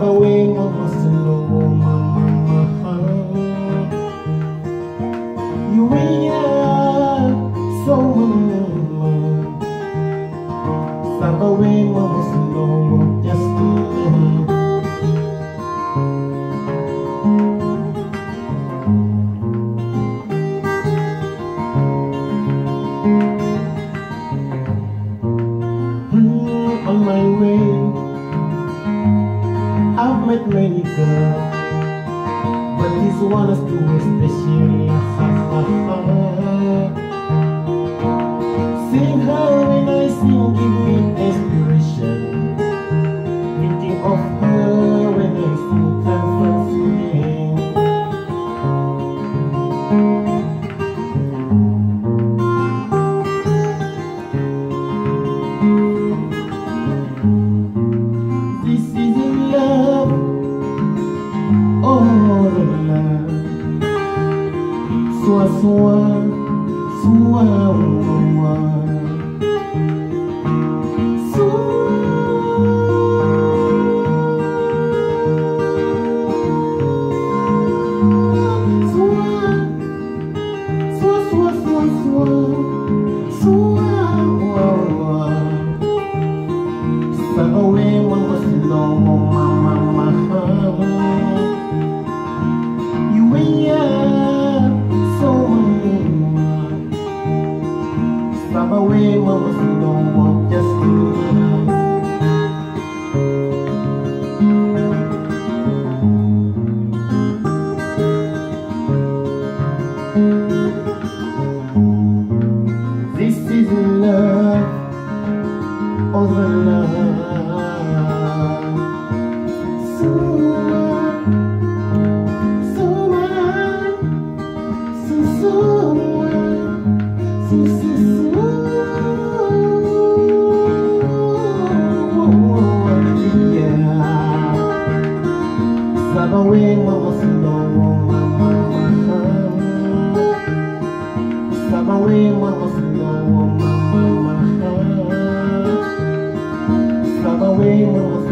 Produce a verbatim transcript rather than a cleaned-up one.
Sabawe mama slow mama. You are so mama. Sabawe mama slow just to on my way, I've met many girls, but this one is too special. Seeing her when I sing give me inspiration. Thinking of her when I sing can't singing. This is in love, oh love. Swa swa, swa swa, swa swa swa swa swa. Sabawe mama slow mama mama. You are so mama. Sabawe mama slow just to this is love, oh the love. So so so so so so yeah. Sabawe mama slow mama. Sabawe mama slow mama. Sabawe mama.